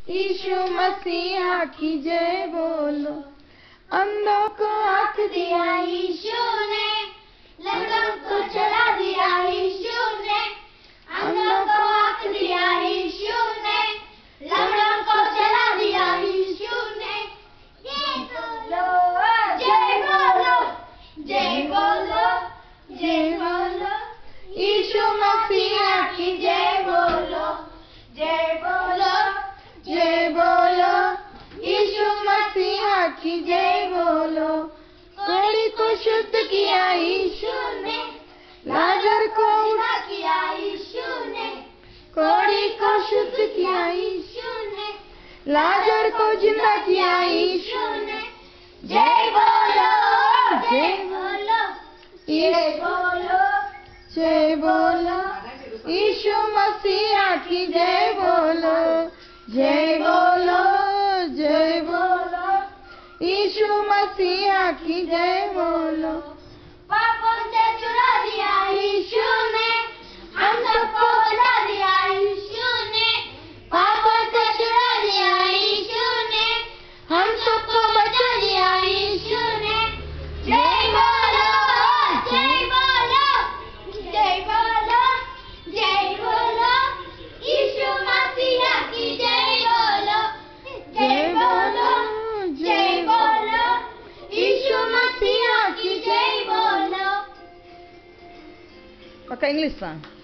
यीशु मसीहा की जय बोलो। अंधों को आँख दिया यीशु ने, लंगड़ों को चला दिया यीशु ने, अंधों को आँख दिया यीशु ने, लंगड़ों को चला दिया यीशु ने। जय बोलो, जय बोलो, जय बोलो, जय बोलो, यीशु मसीहा की जय बोलो। जय बोलो, जय बोलो, यीशु मसीहा की जय बोलो। कोढ़ी को शुद्ध किया यीशु ने, लाजर को जिंदा किया यीशु ने, कोढ़ी को शुद्ध किया यीशु ने, लाजर को जिंदा किया यीशु ने। जय बोलो, जय बोलो, जय बोलो, जय बोलो, यीशु मसीहा की जय बोलो। जय बोलो, जय बोलो, यीशु मसीहा की जय बोलो। पापों से छुड़ा दिया यीशु ने, हम सबको बचा दिया यीशु ने, पापों से छुड़ा दिया यीशु ने, हम सबको बचा दिया यीशु ने। जय बोलो, जय बोलो, जय बोलो, जय बोलो, यीशु मसीहा की जय बोलो। जय बोलो, जय बोलो, यीशु मसीहा की जय बोलो। Okay, English song.